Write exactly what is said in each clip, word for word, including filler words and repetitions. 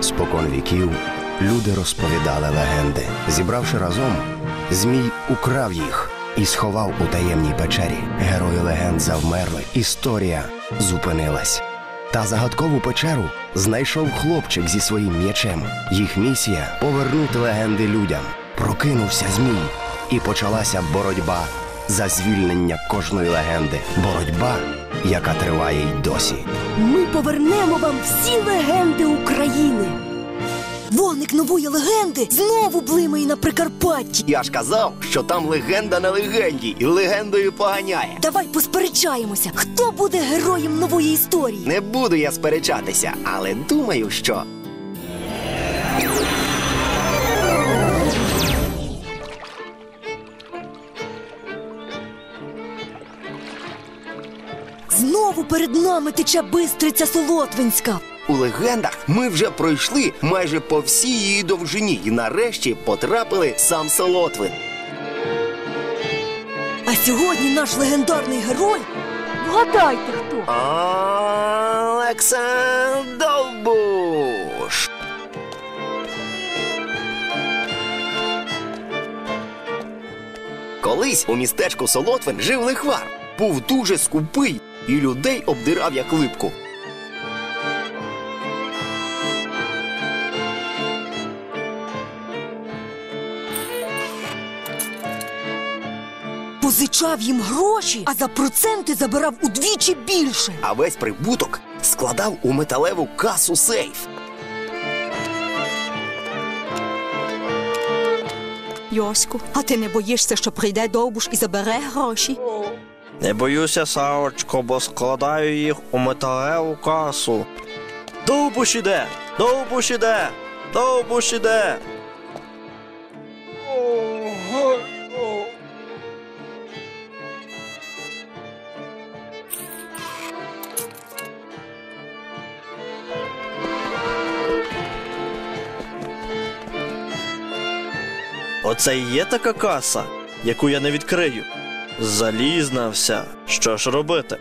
Спокон віків люди розповідали легенди. Зібравши разом, Змій украв їх і сховав у таємній печері. Герої легенд завмерли, історія зупинилась. Та загадкову печеру знайшов хлопчик зі своїм м'ячем. Їх місія – повернути легенди людям. Прокинувся Змій, і почалася боротьба за звільнення кожної легенди. Боротьба, яка триває й досі. Ми повернемо вам всі легенди України. Вогник нової легенди знову блимає на Прикарпатті. Я ж казав, що там легенда на легенді, і легендою поганяє. Давай посперечаємося, хто буде героєм нової історії. Не буду я сперечатися, але думаю, що... Знову перед нами тече Бистриця Солотвинська. У легендах ми вже пройшли майже по всій її довжині і нарешті потрапили сам Солотвин. А сьогодні наш легендарний герой, вгадайте хто? Олександр Довбуш. Колись у містечку Солотвин жив лихвар. Був дуже скупий і людей обдирав як липку. Позичав їм гроші, а за проценти забирав удвічі більше. А весь прибуток складав у металеву касу сейф. Йоську, а ти не боїшся, що прийде Довбуш і забере гроші? Не боюся, Савочко, бо складаю їх у металеву касу. Довбуш іде! Довбуш іде! Довбуш іде! Оце і є така каса, яку я не відкрию. Залізна вся. Що ж робити?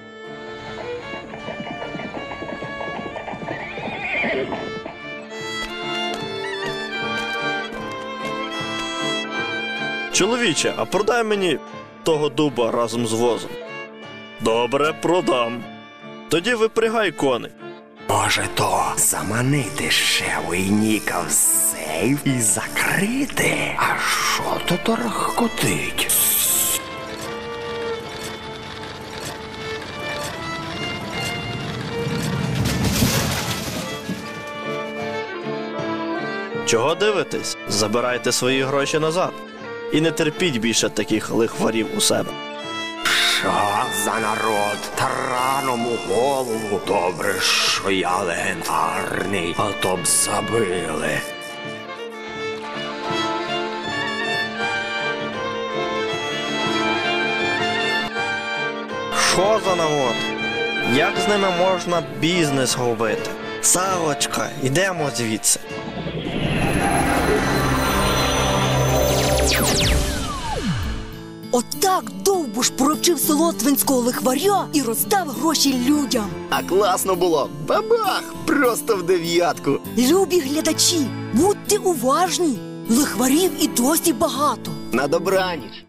Чоловіче, а продай мені того дуба разом з возом. Добре, продам. Тоді випрягай коней. Може то заманити ще війніка в сейф і закрити? А що то торохкотить? Чого дивитесь? Забирайте свої гроші назад. І не терпіть більше таких лихварів у себе. Що за народ? Тараном у голову. Добре, що я легендарний, а то б забили. Що за народ? Як з ними можна бізнес робити? Савочка, йдемо звідси. Отак Довбуш провчив солотвинського лихваря і роздав гроші людям. А класно було. Бабах! Просто в дев'ятку. Любі глядачі, будьте уважні. Лихварів і досі багато. На добраніч.